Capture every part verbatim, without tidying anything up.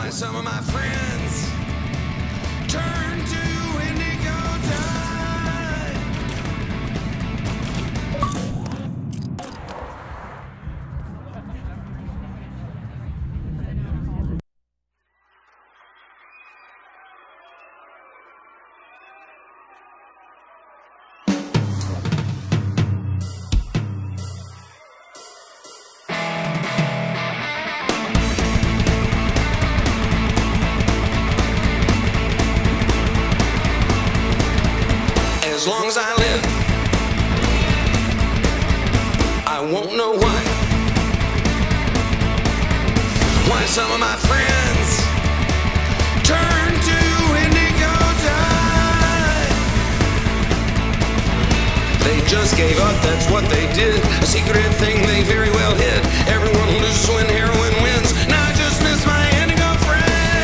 Why some of my friends turn to indigo dye. As long as I live, I won't know why. Why some of my friends turn to indigo dye. They just gave up, that's what they did. A secret thing they very well hid. Everyone loses when heroin wins. Now I just miss my indigo friends.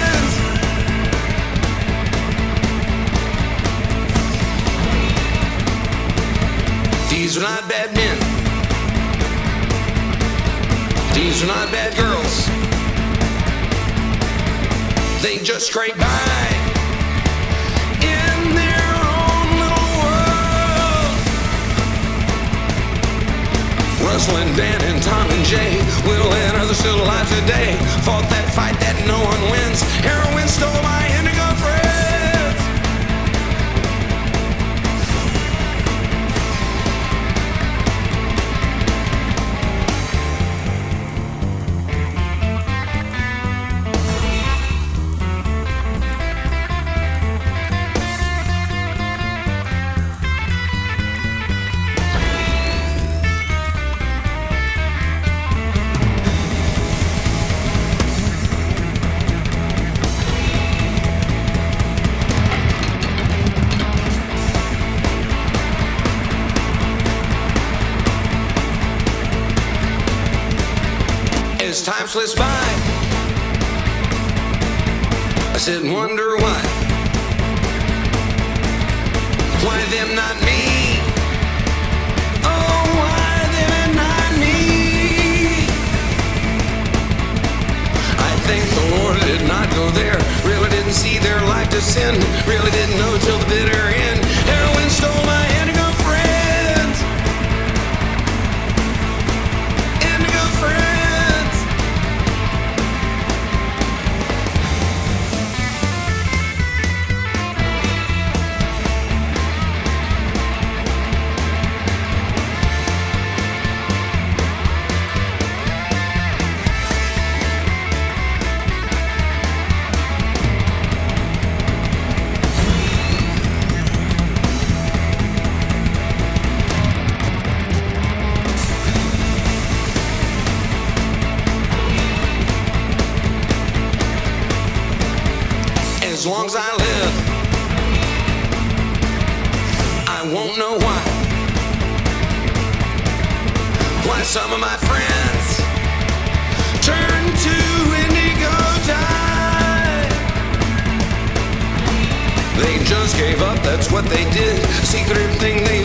These are not bad men. These are not bad girls. They just scrape by in their own little world. Russell and Dan and Tom and Jay, Will and others still alive today, fought that fight that no one wins. Heroin stole my indigo friends. As time slips by, I sit and wonder why. Why them, not me? Oh, why them and not me? I think the Lord did not go there. Really didn't see their life descend. Really didn't know till the bitter end. Heroin stole my indigo friends. Indigo friends. As long as I live, I won't know why. Why some of my friends turn to indigo dye. They just gave up, that's what they did. A secret thing they